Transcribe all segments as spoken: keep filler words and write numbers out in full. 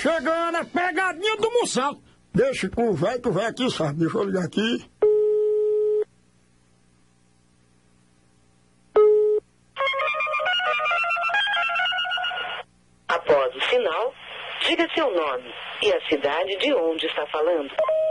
chegando, a pegadinha do Moção. Deixa com o velho, que o velho aqui sabe. Deixa eu ligar aqui. Após o sinal, diga seu nome e a cidade de onde está falando.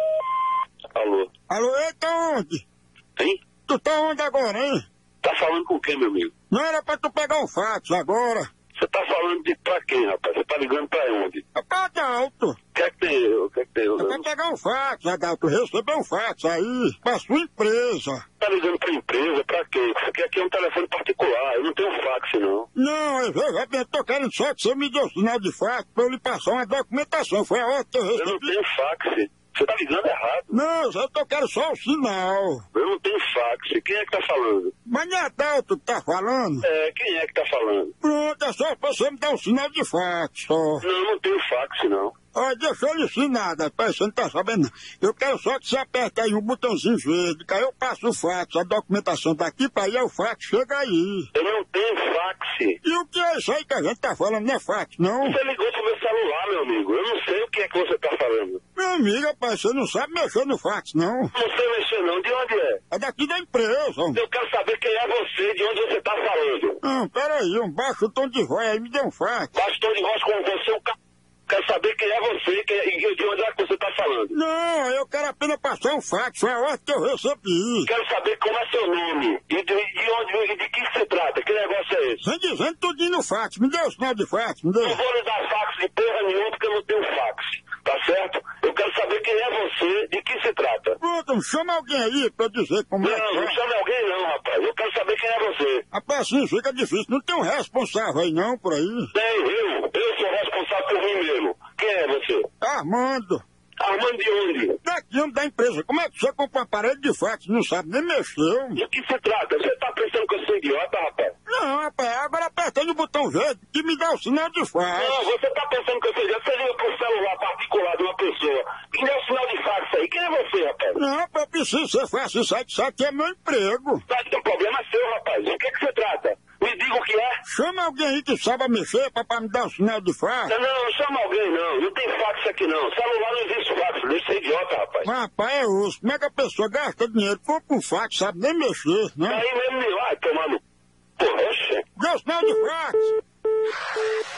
Alô? Alô, ei, tá onde? Hein? Tu tá onde agora, hein? Tá falando com quem, meu amigo? Não era pra tu pegar o fax agora. Você tá falando de pra quem, rapaz? Você tá ligando pra onde? É pra Adalto. O que é que tem eu? O que é que tem eu? É pra pegar um fax, Adalto. Recebeu um fax aí, pra sua empresa. Tá ligando pra empresa? Pra quê? Isso aqui, aqui é um telefone particular. Eu não tenho fax, não. Não, eu, eu, eu tô querendo só que você me dê o sinal de fax pra eu lhe passar uma documentação. Foi a hora que eu recebi. Eu não tenho fax. Você tá ligando errado. Não, eu tô querendo só o sinal. Eu não tenho fax. Quem é que tá falando? Mas não é Adalto que tá falando? É, quem é que tá falando? Pronto, é só pra você me dar um sinal de fax, só. Não, eu não tenho fax, não. Olha, deixa eu lhe ensinar, rapaz, você não tá sabendo não. Eu quero só que você aperte aí um botãozinho verde, que aí eu passo o fax, a documentação daqui pra aí, o fax chega aí. Eu não tenho fax. E o que é isso aí que a gente tá falando? Não é fax, não? Você ligou pro meu celular, meu amigo. Eu não sei o que é que você tá falando. Meu amigo, rapaz, você não sabe mexer no fax, não? Não sei mexer, não. De onde é? É daqui da empresa. Eu quero saber quem é você, de onde você tá falando. Não, peraí, um baixo tom de voz aí, me dê um fax. Bastou de voz com você, o c... Quero saber quem é você quem é, e de onde é que você tá falando. Não, eu quero apenas passar um fax, foi a hora que eu recebi. Quero saber como é seu nome e de, de onde e de que se trata. Que negócio é esse? Vem dizendo tudinho no fax, me dê o sinal de fax, me dê. Não vou lhe dar fax de porra nenhuma porque eu não tenho fax. Tá certo? Eu quero saber quem é você, de que se trata. Pronto, chama alguém aí pra eu dizer como é Não, que não é. chame alguém não, rapaz. Eu quero saber quem é você. Rapaz, assim fica difícil, não tem um responsável aí não, por aí. Tem, eu. Eu sou responsável por mim mesmo. Quem é você? Armando. Armando de onde? Daqui homem da empresa, como é que você compra um aparelho de fax, não sabe nem mexer? De que se trata? Você tá pensando que eu sou idiota, rapaz? Não, rapaz, agora apertando o botão verde que me dá o sinal de fax. Não, você tá pensando que eu sou idiota? Você liga pro celular particular de uma pessoa. Quem é o sinal de fax aí? Quem é você, rapaz? Não, rapaz, preciso ser fácil, sabe que isso aqui é meu emprego. Sabe que o problema é seu, rapaz. O que é que se trata? Me diga o que é. Chama alguém aí que saiba mexer pra, pra me dar o sinal de fax. Não, não, não chama alguém, não. Não tem fax aqui, não. Celular não existe fax. Deixa de ser idiota, rapaz. Mas, rapaz, é osso. Como é que a pessoa gasta dinheiro, compra um fax, sabe nem mexer, né? Aí mesmo, ai, tomando. Porra, oxe. Dê o sinal de fax.